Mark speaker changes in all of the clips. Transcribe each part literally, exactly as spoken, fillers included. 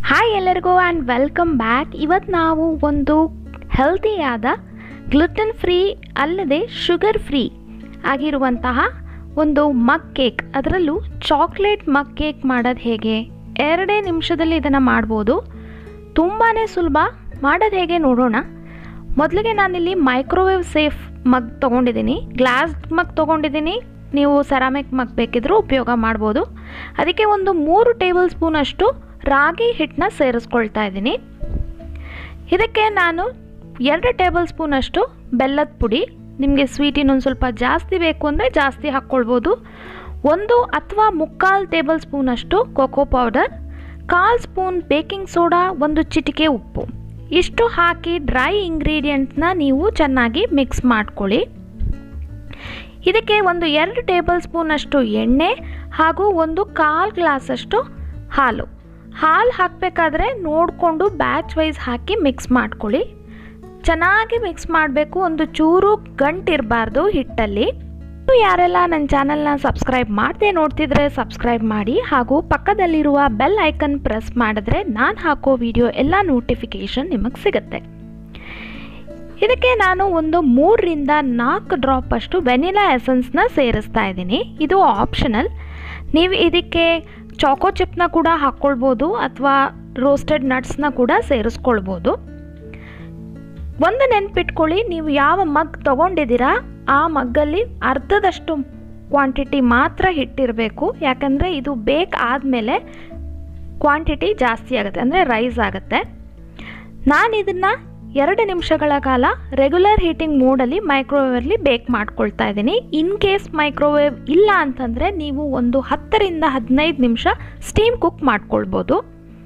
Speaker 1: Hi ಎಲ್ಲರಿಗೂ and welcome back. ಇವತ್ತು ನಾವು ಒಂದು ಹೆಲ್ತಿಯಾದ ಗ್ಲುಟನ್ ಫ್ರೀ ಅಲ್ಲದೆ ಶುಗರ್ ಫ್ರೀ ಆಗಿರುವಂತಹ ಒಂದು ಮಗ್ ಕೇಕ್, ಅದರಲ್ಲೂ ಚಾಕ್ಲೇಟ್ ಮಗ್ ಕೇಕ್ ಮಾಡೋದು ಹೇಗೆ, ಎರಡೇ ನಿಮಿಷದಲ್ಲಿ ಇದನ್ನು ಮಾಡ್ಬೋದು. ತುಂಬಾ ಸುಲಭ. ಮಾಡೋದು ಹೇಗೆ ನೋಡೋಣ. ಮೊದಲಿಗೆ ನಾನಿಲ್ಲಿ ಮೈಕ್ರೋವೇವ್ ಸೇಫ್ ಮಗ್ ತೊಗೊಂಡಿದ್ದೀನಿ, ಗ್ಲಾಸ್ ಮಗ್ ತೊಗೊಂಡಿದ್ದೀನಿ. ನೀವು ಸೆರಾಮಿಕ್ ಮಗ್ ಬೇಕಿದ್ರೂ ಉಪಯೋಗ ಮಾಡ್ಬೋದು. ಅದಕ್ಕೆ ಒಂದು ಮೂರು ಟೇಬಲ್ ಸ್ಪೂನ್ ಅಷ್ಟು ರಾಗಿ ಹಿಟ್ಟನ್ನ ಸೇರಿಸ್ಕೊಳ್ತಾ ಇದ್ದೀನಿ. ಇದಕ್ಕೆ ನಾನು ಎರಡು ಟೇಬಲ್ ಸ್ಪೂನ್ ಅಷ್ಟು ಬೆಲ್ಲದ ಪುಡಿ, ನಿಮಗೆ ಸ್ವೀಟ್ ಇನ್ನೊಂದು ಸ್ವಲ್ಪ ಜಾಸ್ತಿ ಬೇಕು ಅಂದರೆ ಜಾಸ್ತಿ ಹಾಕ್ಕೊಳ್ಬೋದು. ಒಂದು ಅಥವಾ ಮುಕ್ಕಾಲು ಟೇಬಲ್ ಸ್ಪೂನ್ ಅಷ್ಟು ಕೊಕೋ ಪೌಡರ್, ಕಾಲು ಸ್ಪೂನ್ ಬೇಕಿಂಗ್ ಸೋಡಾ, ಒಂದು ಚಿಟಿಕೆ ಉಪ್ಪು, ಇಷ್ಟು ಹಾಕಿ ಡ್ರೈ ಇಂಗ್ರೀಡಿಯೆಂಟ್ಸ್ನ ನೀವು ಚೆನ್ನಾಗಿ ಮಿಕ್ಸ್ ಮಾಡ್ಕೊಳ್ಳಿ. ಇದಕ್ಕೆ ಒಂದು ಎರಡು ಟೇಬಲ್ ಸ್ಪೂನ್ ಅಷ್ಟು ಎಣ್ಣೆ ಹಾಗೂ ಒಂದು ಕಾಲು ಗ್ಲಾಸಷ್ಟು ಹಾಲು ಹಾಲು ಹಾಕಬೇಕಾದ್ರೆ ನೋಡಿಕೊಂಡು ಬ್ಯಾಚ್ ವೈಸ್ ಹಾಕಿ ಮಿಕ್ಸ್ ಮಾಡ್ಕೊಳ್ಳಿ. ಚೆನ್ನಾಗಿ ಮಿಕ್ಸ್ ಮಾಡಬೇಕು. ಒಂದು ಚೂರು ಗಂಟಿರಬಾರ್ದು ಹಿಟ್ಟಲ್ಲಿ. ಯಾರೆಲ್ಲ ನನ್ನ ಚಾನಲ್ನ ಸಬ್ಸ್ಕ್ರೈಬ್ ಮಾಡದೆ ನೋಡ್ತಿದ್ರೆ ಸಬ್ಸ್ಕ್ರೈಬ್ ಮಾಡಿ, ಹಾಗೂ ಪಕ್ಕದಲ್ಲಿರುವ ಬೆಲ್ ಐಕನ್ ಪ್ರೆಸ್ ಮಾಡಿದ್ರೆ ನಾನು ಹಾಕೋ ವಿಡಿಯೋ ಎಲ್ಲ ನೋಟಿಫಿಕೇಷನ್ ನಿಮಗೆ ಸಿಗುತ್ತೆ. ಇದಕ್ಕೆ ನಾನು ಒಂದು ಮೂರರಿಂದ ನಾಲ್ಕು ಡ್ರಾಪ್ ಅಷ್ಟು ವೆನಿಲಾ ಎಸೆನ್ಸ್ನ ಸೇರಿಸ್ತಾ ಇದ್ದೀನಿ. ಇದು ಆಪ್ಷನಲ್. ನೀವು ಇದಕ್ಕೆ ಚಾಕೋ ಚಿಪ್ನ ಕೂಡ ಹಾಕ್ಕೊಳ್ಬೋದು ಅಥವಾ ರೋಸ್ಟೆಡ್ ನಟ್ಸ್ನ ಕೂಡ ಸೇರಿಸ್ಕೊಳ್ಬೋದು. ಒಂದು ನೆನ್ಪಿಟ್ಕೊಳ್ಳಿ, ನೀವು ಯಾವ ಮಗ್ ತೊಗೊಂಡಿದ್ದೀರಾ ಆ ಮಗ್ಗಲ್ಲಿ ಅರ್ಧದಷ್ಟು ಕ್ವಾಂಟಿಟಿ ಮಾತ್ರ ಹಿಟ್ಟಿರಬೇಕು. ಯಾಕಂದರೆ ಇದು ಬೇಕ್ ಆದಮೇಲೆ ಕ್ವಾಂಟಿಟಿ ಜಾಸ್ತಿ ಆಗುತ್ತೆ, ಅಂದರೆ ರೈಸ್ ಆಗುತ್ತೆ. ನಾನು ಇದನ್ನು ಎರಡು ನಿಮಿಷಗಳ ಕಾಲ ರೆಗ್ಯುಲರ್ ಹೀಟಿಂಗ್ ಮೋಡಲ್ಲಿ ಮೈಕ್ರೋವೇವಲ್ಲಿ ಬೇಕ್ ಮಾಡ್ಕೊಳ್ತಾ ಇದ್ದೀನಿ. ಇನ್ ಕೇಸ್ ಮೈಕ್ರೋವೇವ್ ಇಲ್ಲ ಅಂತಂದರೆ ನೀವು ಒಂದು ಹತ್ತರಿಂದ ಹದಿನೈದು ನಿಮಿಷ ಸ್ಟೀಮ್ ಕುಕ್ ಮಾಡ್ಕೊಳ್ಬೋದು.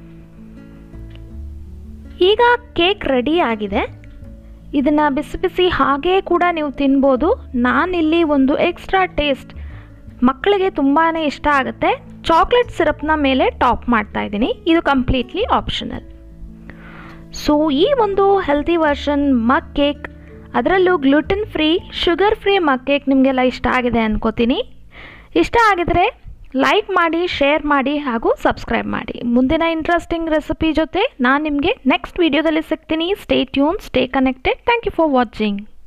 Speaker 1: ಈಗ ಕೇಕ್ ರೆಡಿ ಆಗಿದೆ. ಇದನ್ನು ಬಿಸಿ ಬಿಸಿ ಹಾಗೇ ಕೂಡ ನೀವು ತಿನ್ಬೋದು. ನಾನಿಲ್ಲಿ ಒಂದು ಎಕ್ಸ್ಟ್ರಾ ಟೇಸ್ಟ್, ಮಕ್ಕಳಿಗೆ ತುಂಬಾ ಇಷ್ಟ ಆಗುತ್ತೆ, ಚಾಕ್ಲೇಟ್ ಸಿರಪ್ನ ಮೇಲೆ ಟಾಪ್ ಮಾಡ್ತಾ ಇದ್ದೀನಿ. ಇದು ಕಂಪ್ಲೀಟ್ಲಿ ಆಪ್ಷನಲ್. ಸೊ ಈ ಒಂದು ಹೆಲ್ತಿ ವರ್ಷನ್ ಮಗ್ ಕೇಕ್, ಅದರಲ್ಲೂ gluten free sugar free mug cake ನಿಮಗೆಲ್ಲ ಇಷ್ಟ ಆಗಿದೆ ಅನ್ಕೋತೀನಿ. ಇಷ್ಟ ಆಗಿದರೆ ಲೈಕ್ ಮಾಡಿ, ಶೇರ್ ಮಾಡಿ ಹಾಗೂ ಸಬ್ಸ್ಕ್ರೈಬ್ ಮಾಡಿ. ಮುಂದಿನ ಇಂಟ್ರೆಸ್ಟಿಂಗ್ ರೆಸಿಪಿ ಜೊತೆ ನಾನು ನಿಮಗೆ ನೆಕ್ಸ್ಟ್ ವಿಡಿಯೋದಲ್ಲಿ ಸಿಗ್ತೀನಿ. Stay tune, stay connected. Thank you for watching.